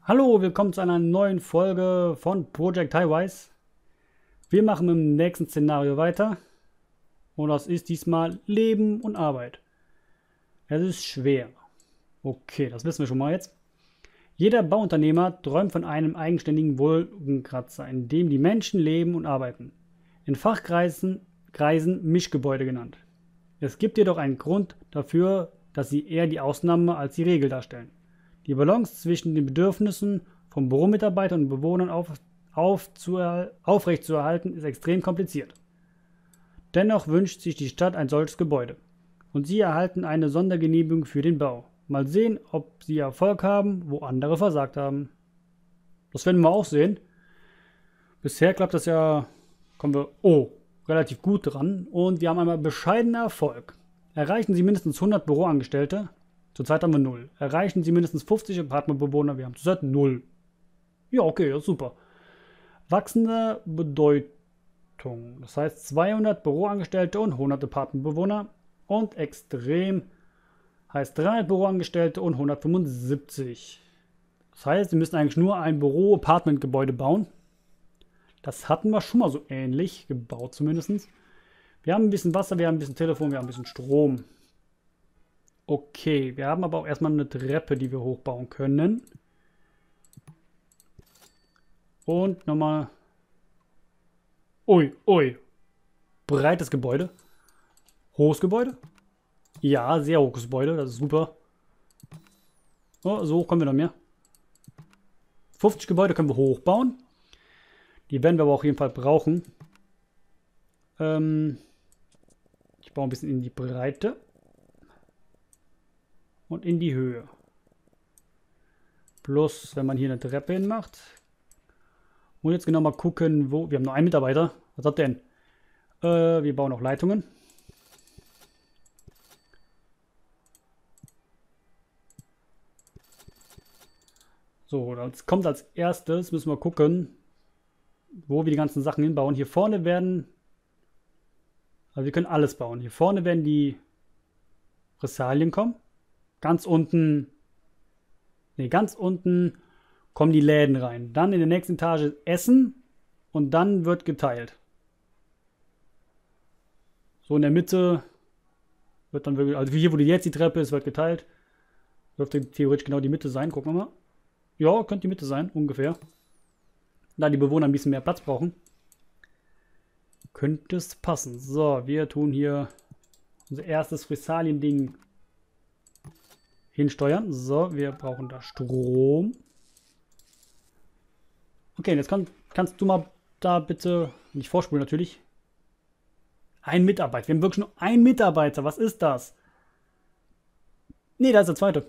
Hallo, willkommen zu einer neuen Folge von Project Highwise. Wir machen im nächsten Szenario weiter. Und das ist diesmal Leben und Arbeit. Es ist schwer. Okay, das wissen wir schon mal jetzt. Jeder Bauunternehmer träumt von einem eigenständigen Wolkenkratzer, in dem die Menschen leben und arbeiten. In Kreisen Mischgebäude genannt. Es gibt jedoch einen Grund dafür, dass sie eher die Ausnahme als die Regel darstellen. Die Balance zwischen den Bedürfnissen von Büromitarbeitern und Bewohnern aufrechtzuerhalten ist extrem kompliziert. Dennoch wünscht sich die Stadt ein solches Gebäude. Und sie erhalten eine Sondergenehmigung für den Bau. Mal sehen, ob sie Erfolg haben, wo andere versagt haben. Das werden wir auch sehen. Bisher klappt das ja, kommen wir, relativ gut dran. Und wir haben einmal bescheidener Erfolg. Erreichen Sie mindestens 100 Büroangestellte. Zurzeit haben wir 0. Erreichen Sie mindestens 50 Apartmentbewohner. Wir haben zurzeit 0. Ja, okay, das ist super. Wachsende Bedeutung. Das heißt 200 Büroangestellte und 100 Apartmentbewohner. Und extrem heißt 300 Büroangestellte und 175. Das heißt, Sie müssen eigentlich nur ein Büro-Apartment-Gebäude bauen. Das hatten wir schon mal so ähnlich gebaut zumindest. Wir haben ein bisschen Wasser, wir haben ein bisschen Telefon, wir haben ein bisschen Strom. Okay, wir haben aber auch erstmal eine Treppe, die wir hochbauen können. Und nochmal. Ui. Breites Gebäude. Hohes Gebäude. Ja, sehr hohes Gebäude, das ist super. Oh, so hoch kommen wir noch mehr. 50 Gebäude können wir hochbauen. Die werden wir aber auch auf jeden Fall brauchen. Ich baue ein bisschen in die Breite. Und in die Höhe. Plus, wenn man hier eine Treppe hin macht. Und jetzt genau mal gucken, wo. Wir haben nur einen Mitarbeiter. Was hat denn? Wir bauen auch Leitungen. So, jetzt kommt als erstes, müssen wir gucken, wo wir die ganzen Sachen hinbauen. Hier vorne werden. Also wir können alles bauen. Hier vorne werden die Ressalien kommen. Ganz unten kommen die Läden rein. Dann in der nächsten Etage Essen und dann wird geteilt. So in der Mitte wird dann wirklich, also hier, wo jetzt die Treppe ist, wird geteilt. Dürfte theoretisch genau die Mitte sein. Gucken wir mal. Ja, könnte die Mitte sein, ungefähr. Da die Bewohner ein bisschen mehr Platz brauchen, könnte es passen. So, wir tun hier unser erstes Fressalien-Ding hinsteuern. So, wir brauchen da Strom. Okay, jetzt kannst du mal da bitte, nicht vorspulen natürlich. Ein Mitarbeiter. Wir haben wirklich nur einen Mitarbeiter. Was ist das? Nee, da ist der zweite.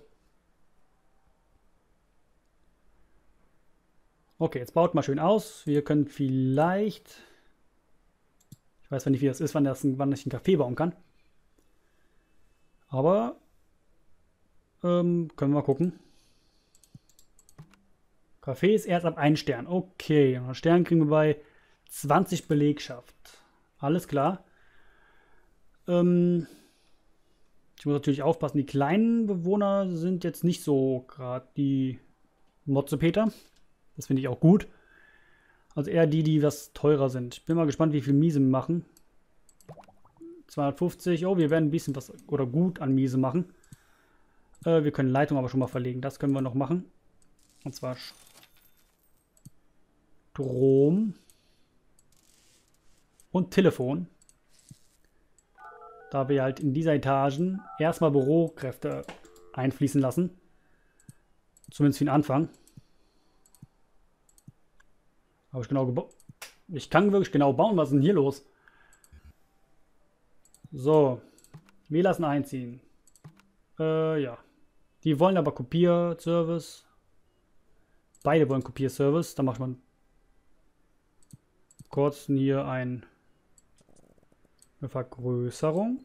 Okay, jetzt baut mal schön aus. Wir können vielleicht. Ich weiß zwar nicht, wie das ist, wann ich einen Café bauen kann. Aber können wir mal gucken. Kaffee ist erst ab 1 Stern. Okay, einen Stern kriegen wir bei 20 Belegschaft. Alles klar. Ich muss natürlich aufpassen, die kleinen Bewohner sind jetzt nicht so gerade die Motzepeter. Das finde ich auch gut. Also eher die was teurer sind. Ich bin mal gespannt, wie viel Miese wir machen. 250. Oh, wir werden ein bisschen was oder gut an Miese machen. Wir können Leitung aber schon mal verlegen. Das können wir noch machen. Und zwar Strom und Telefon. Da wir halt in dieser Etagen erstmal Bürokräfte einfließen lassen. Zumindest für den Anfang. Habe ich genau gebaut. Ich kann wirklich genau bauen. Was ist denn hier los? So. Wir lassen einziehen. Ja. Die wollen aber Kopierservice. Beide wollen Kopierservice. Da macht man kurz hier eine Vergrößerung.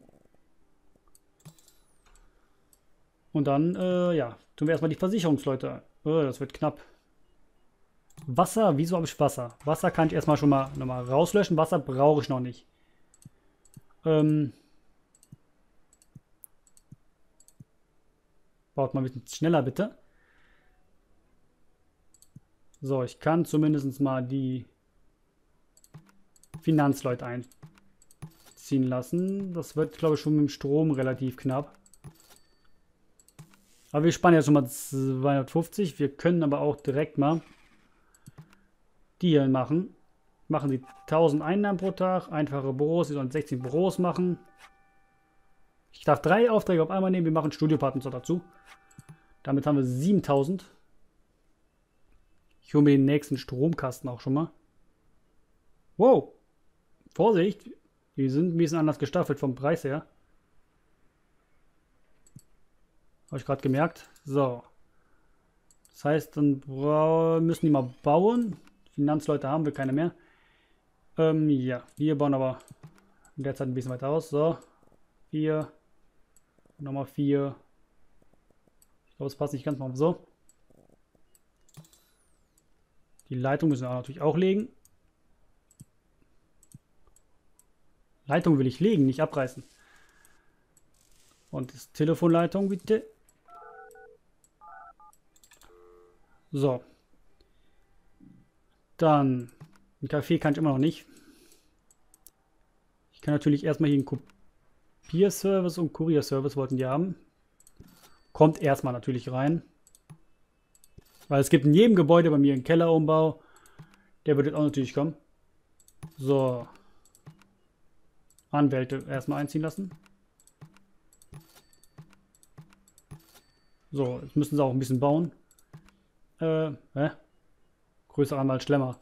Und dann, ja, tun wir erstmal die Versicherungsleute. Das wird knapp. Wasser, wieso habe ich Wasser? Wasser kann ich erstmal schon mal nochmal rauslöschen. Wasser brauche ich noch nicht. Baut mal ein bisschen schneller, bitte. So, ich kann zumindest mal die Finanzleute einziehen lassen. Das wird, glaube ich, schon mit dem Strom relativ knapp. Aber wir sparen jetzt schon mal 250. Wir können aber auch direkt mal die hier machen. Machen sie 1000 Einnahmen pro Tag. Einfache Büros. Sie sollen 16 Büros machen. Ich darf 3 Aufträge auf einmal nehmen. Wir machen Studiopartner dazu. Damit haben wir 7000. Ich hole mir den nächsten Stromkasten auch schon mal. Wow. Vorsicht. Die sind ein bisschen anders gestaffelt vom Preis her. Habe ich gerade gemerkt. So. Das heißt, dann müssen die mal bauen. Finanzleute haben wir keine mehr. Ja, wir bauen aber in der Zeit ein bisschen weiter aus. So. 4. Nochmal 4. Ich glaube, es passt nicht ganz mal so. Die Leitung müssen wir natürlich auch legen. Leitung will ich legen, nicht abreißen. Und das Telefonleitung bitte. So. Dann, ein Kaffee kann ich immer noch nicht. Ich kann natürlich erstmal hier einen Kopierservice und Kurierservice wollten die haben. Kommt erstmal natürlich rein. Weil es gibt in jedem Gebäude bei mir einen Kellerumbau. Der wird jetzt auch natürlich kommen. So. Anwälte erstmal einziehen lassen. So, jetzt müssen sie auch ein bisschen bauen. Größerer Anwalt, schlimmer.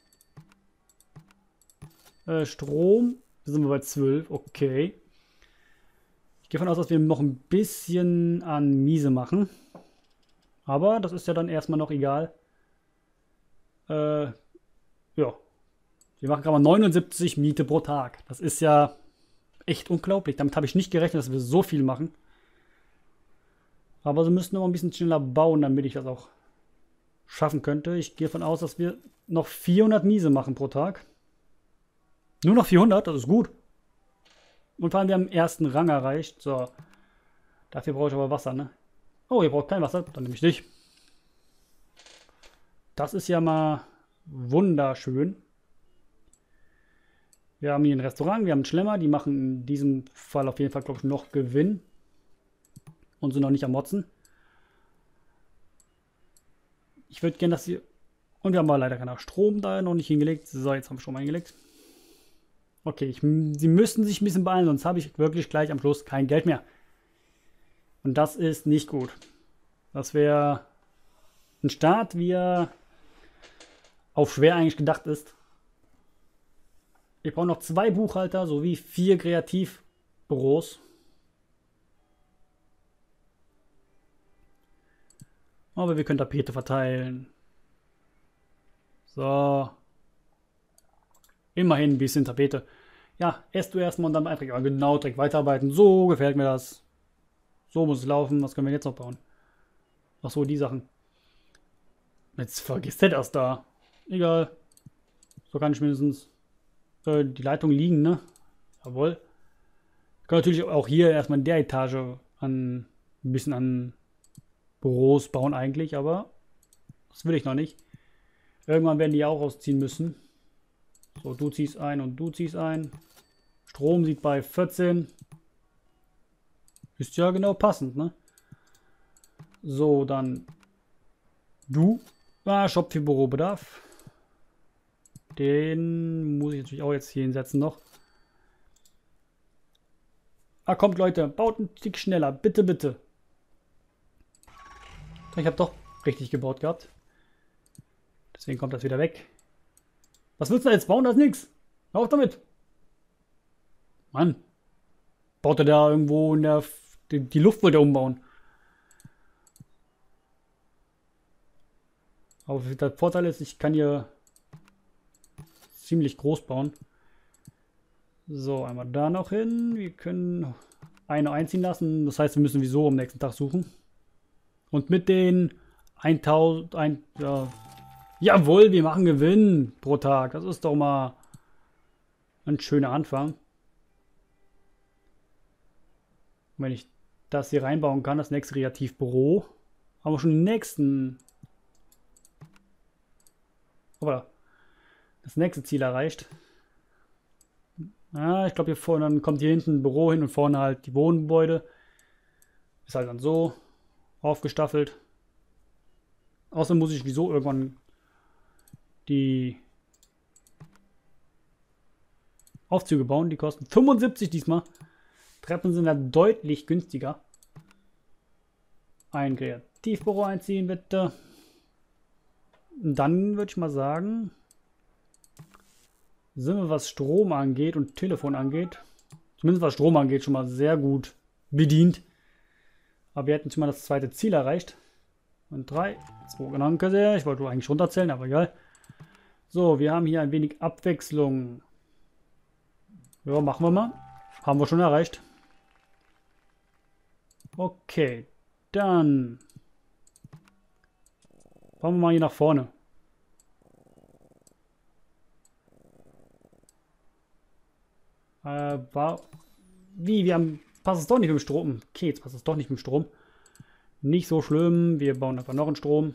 Strom, da sind wir bei 12, okay. Ich gehe davon aus, dass wir noch ein bisschen an Miese machen. Aber das ist ja dann erstmal noch egal. Ja. Wir machen gerade mal 79 Miete pro Tag. Das ist ja echt unglaublich. Damit habe ich nicht gerechnet, dass wir so viel machen. Aber sie müssen noch ein bisschen schneller bauen, damit ich das auch schaffen könnte. Ich gehe davon aus, dass wir noch 400 Miese machen pro Tag. Nur noch 400, das ist gut. Und vor allem, wir haben den ersten Rang erreicht. So. Dafür brauche ich aber Wasser, ne? Oh, ihr braucht kein Wasser, dann nehme ich dich. Das ist ja mal wunderschön. Wir haben hier ein Restaurant, wir haben einen Schlemmer, die machen in diesem Fall auf jeden Fall, glaube ich, noch Gewinn. Und sind noch nicht am Motzen. Ich würde gerne, dass sie... Und wir haben aber leider keinen Strom da noch nicht hingelegt. So, jetzt haben wir Strom eingelegt. Okay, sie müssen sich ein bisschen beeilen, sonst habe ich wirklich gleich am Schluss kein Geld mehr. Und das ist nicht gut. Das wäre ein Start, wie er auf schwer eigentlich gedacht ist. Ich brauche noch 2 Buchhalter sowie 4 Kreativbüros. Aber wir können Tapete verteilen. So. Immerhin ein bisschen Tapete. Ja, esst du erstmal und dann Eintrag. Ja, genau, direkt weiterarbeiten. So gefällt mir das. So muss es laufen. Was können wir jetzt noch bauen? Ach so, die Sachen. Jetzt vergisst er das da. Egal. So kann ich mindestens die Leitung liegen, ne? Jawohl. Ich kann natürlich auch hier erstmal in der Etage ein bisschen an Büros bauen eigentlich, aber das will ich noch nicht. Irgendwann werden die auch ausziehen müssen. So, du ziehst ein und du ziehst ein. Strom sieht bei 14. Ist ja genau passend, ne? So, dann du. Shop für Bürobedarf. Den muss ich natürlich auch jetzt hier hinsetzen noch. Kommt Leute, baut einen Tick schneller. Bitte, bitte. Ich habe doch richtig gebaut gehabt. Deswegen kommt das wieder weg. Was willst du jetzt bauen? Das ist nix. Hör auf damit. Mann. Baut er da irgendwo in der... Die Luft wollte er umbauen. Aber der Vorteil ist, ich kann hier ziemlich groß bauen. So, einmal da noch hin. Wir können eine einziehen lassen. Das heißt, wir müssen sowieso am nächsten Tag suchen. Und mit den 1000... ja, jawohl, wir machen Gewinn pro Tag. Das ist doch mal ein schöner Anfang. Wenn ich das hier reinbauen kann, das nächste Kreativbüro, haben wir schon den nächsten Aber das nächste Ziel erreicht. Ja, ich glaube hier vorne, dann kommt hier hinten ein Büro hin und vorne halt die Wohngebäude. Ist halt dann so aufgestaffelt. Außerdem muss ich wieso irgendwann die Aufzüge bauen. Die kosten 75 diesmal. Treppen sind ja deutlich günstiger. Ein Kreativbüro einziehen, bitte. Und dann würde ich mal sagen, sind wir, was Strom angeht und Telefon angeht, zumindest was Strom angeht, schon mal sehr gut bedient. Aber wir hätten schon mal das zweite Ziel erreicht. Und 3, 2, danke sehr. Ich wollte eigentlich runterzählen, aber egal. So, wir haben hier ein wenig Abwechslung. Ja, machen wir mal. Haben wir schon erreicht. Okay, dann fahren wir mal hier nach vorne. Wir haben... Passt es doch nicht mit dem Strom. Okay, jetzt passt es doch nicht mit dem Strom. Nicht so schlimm. Wir bauen einfach noch einen Strom.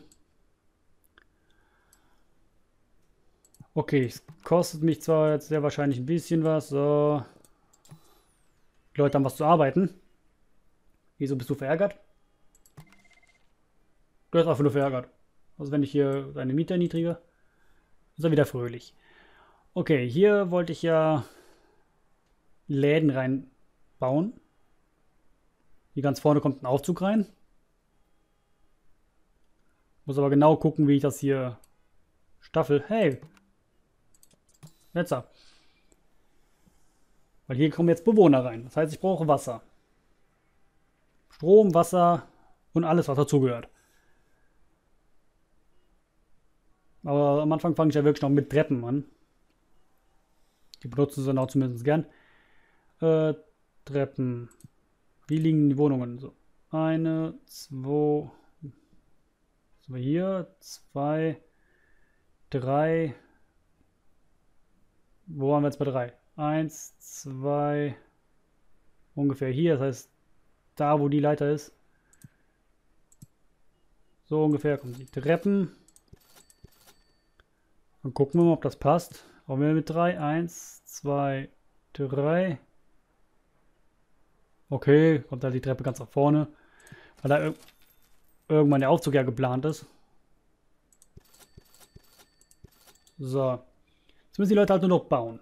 Okay, es kostet mich zwar jetzt sehr wahrscheinlich ein bisschen was. So. Die Leute haben was zu arbeiten. Wieso bist du verärgert? Du bist einfach nur verärgert. Also wenn ich hier deine Miete erniedrige, ist er wieder fröhlich. Okay, hier wollte ich ja Läden reinbauen. Hier ganz vorne kommt ein Aufzug rein. Muss aber genau gucken, wie ich das hier staffel. Hey! Netzer. Weil hier kommen jetzt Bewohner rein. Das heißt, ich brauche Wasser. Strom, Wasser und alles, was dazugehört. Aber am Anfang fange ich ja wirklich noch mit Treppen an. Die benutzen sie dann auch zumindest gern. Treppen. Wie liegen die Wohnungen? So. 1, 2. Was haben wir hier? 2, 3. Wo waren wir jetzt bei 3? 1, 2. Ungefähr hier. Das heißt, da wo die Leiter ist. So ungefähr kommen die Treppen. Dann gucken wir mal, ob das passt. Auch wir mit 3. 1, 2, 3. Okay, kommt da die Treppe ganz nach vorne. Weil da irgendwann der Aufzug ja geplant ist. So. Jetzt müssen die Leute halt nur noch bauen.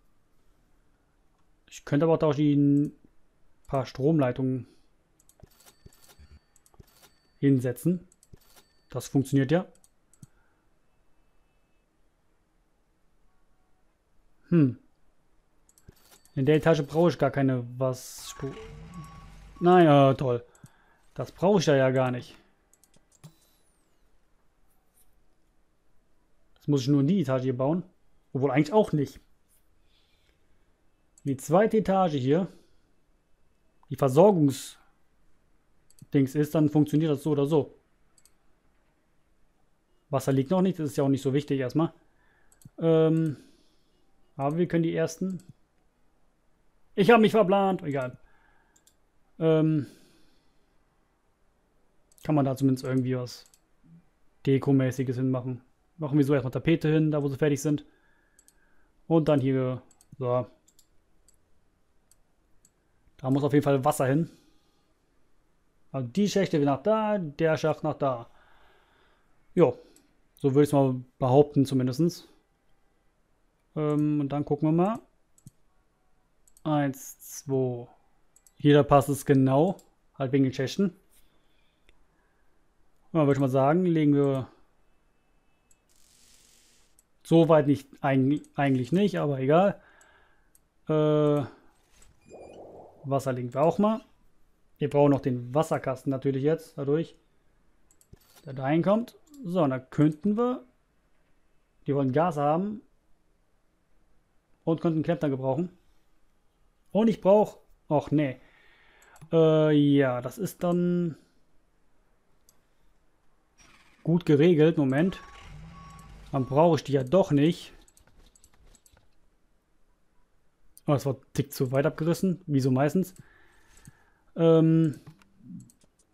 Ich könnte aber auch ein paar Stromleitungen hinsetzen. Das funktioniert ja. In der Etage brauche ich gar keine was. Naja, toll. Das brauche ich da ja gar nicht. Das muss ich nur in die Etage hier bauen. Obwohl eigentlich auch nicht. Die zweite Etage hier, die Versorgungsdings ist, dann funktioniert das so oder so. Wasser liegt noch nicht, das ist ja auch nicht so wichtig erstmal. Aber wir können die ersten... Ich habe mich verplant, egal. Kann man da zumindest irgendwie was Dekomäßiges hinmachen. Machen wir so erstmal Tapete hin, da wo sie fertig sind. Und dann hier, so. Da muss auf jeden Fall Wasser hin. Also die Schächte nach da, der Schacht nach da. Jo, so würde ich es mal behaupten zumindest. Und dann gucken wir mal. 1, 2. Jeder passt es genau. Halt wegen den Schächten. Ja, würde ich mal sagen, legen wir so weit nicht, eigentlich nicht, aber egal. Wasser legen wir auch mal. Wir brauchen noch den Wasserkasten natürlich jetzt, dadurch, der da reinkommt. So, und dann könnten wir, die wollen Gas haben und könnten einen Klempner gebrauchen. Und ich brauche, ach nee, ja, das ist dann gut geregelt, Moment. Dann brauche ich die ja doch nicht. Oh, das war ein Tick zu weit abgerissen, wie so meistens. Dann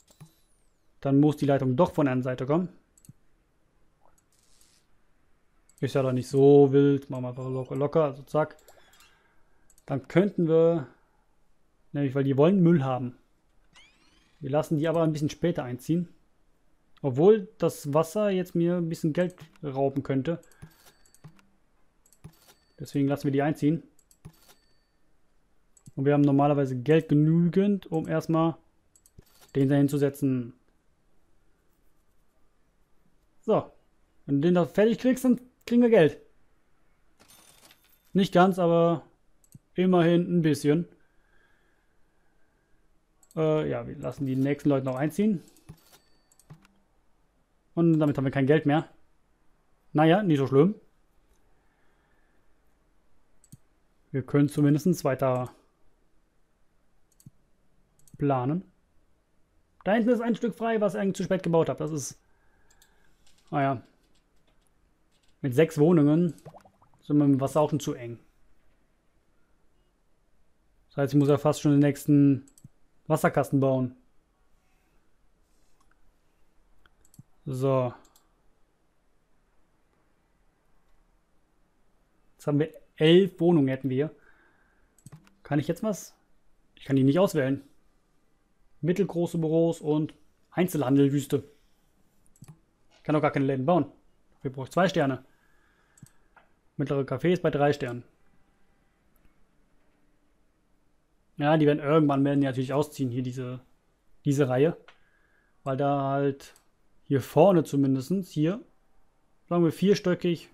muss die Leitung doch von einer Seite kommen. Ist ja doch nicht so wild. Machen wir einfach locker, locker. Also zack. Dann könnten wir... Nämlich, weil die wollen Müll haben. Wir lassen die aber ein bisschen später einziehen. Obwohl das Wasser jetzt mir ein bisschen Geld rauben könnte. Deswegen lassen wir die einziehen. Und wir haben normalerweise Geld genügend, um erstmal den da hinzusetzen. So. Wenn du den da fertig kriegst, dann kriegen wir Geld. Nicht ganz, aber immerhin ein bisschen. Ja, wir lassen die nächsten Leute noch einziehen. Und damit haben wir kein Geld mehr. Naja, nicht so schlimm. Wir können zumindest weiter planen. Da hinten ist ein Stück frei, was ich eigentlich zu spät gebaut habe. Das ist... Naja. Mit 6 Wohnungen sind wir im Wasser auch schon zu eng. Das heißt, ich muss ja fast schon den nächsten Wasserkasten bauen. So. Jetzt haben wir 11 Wohnungen hätten wir. Kann ich jetzt was? Ich kann die nicht auswählen. Mittelgroße Büros und Einzelhandelwüste. Ich kann doch gar keine Läden bauen. Wir brauchen 2 Sterne. Mittlere Cafés bei 3 Sternen. Ja, die werden irgendwann natürlich ausziehen, hier diese Reihe. Weil da halt hier vorne zumindest, hier, sagen wir 4-stöckig,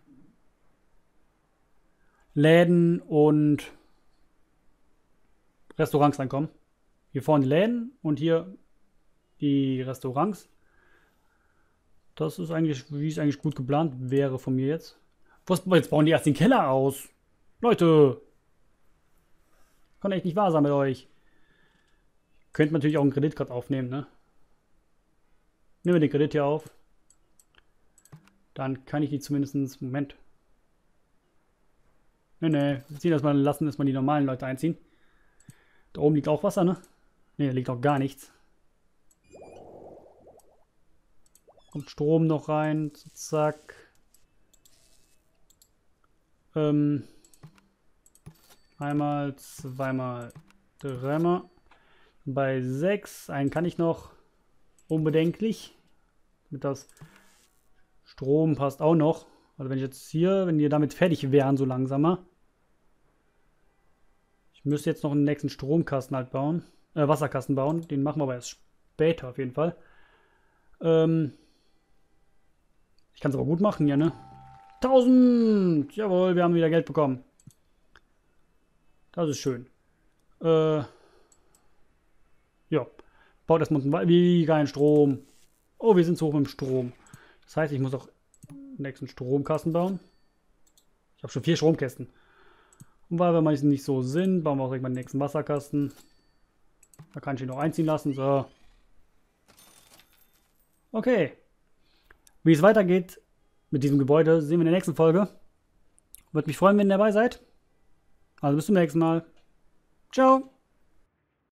Läden und Restaurants reinkommen. Hier vorne die Läden und hier die Restaurants. Das ist eigentlich, wie es eigentlich gut geplant wäre von mir jetzt. Jetzt bauen die erst den Keller aus. Leute! Kann echt nicht wahr sein mit euch. Könnt natürlich auch einen Kredit gerade aufnehmen, ne? Nehmen wir den Kredit hier auf. Dann kann ich die zumindest... Moment. Ne, lassen erstmal die normalen Leute einziehen. Da oben liegt auch Wasser, ne? Ne, da liegt auch gar nichts. Kommt Strom noch rein. Zack. Einmal, zweimal, dreimal. Bei 6. Einen kann ich noch. Unbedenklich. Mit das Strom passt auch noch. Also wenn ich jetzt hier, wenn wir damit fertig wären, so langsamer. Ich müsste jetzt noch einen nächsten Stromkasten halt bauen. Wasserkasten bauen. Den machen wir aber erst später auf jeden Fall. Ich kann es aber gut machen hier, ne? 1000! Jawohl, wir haben wieder Geld bekommen. Das ist schön. Ja. Baut erstmal wie kein Strom. Oh, wir sind zu hoch mit dem Strom. Das heißt, ich muss auch den nächsten Stromkasten bauen. Ich habe schon 4 Stromkästen. Und weil wir meistens nicht so sind, bauen wir auch direkt mal den nächsten Wasserkasten. Da kann ich ihn noch einziehen lassen. So. Okay. Wie es weitergeht mit diesem Gebäude, sehen wir in der nächsten Folge. Würde mich freuen, wenn ihr dabei seid. Also bis zum nächsten Mal. Ciao.